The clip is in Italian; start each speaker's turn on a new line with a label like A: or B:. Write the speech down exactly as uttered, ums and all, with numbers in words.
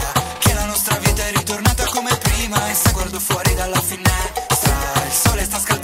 A: che la nostra vita è ritornata come prima. E se guardo fuori dalla finestra, il sole sta scaldando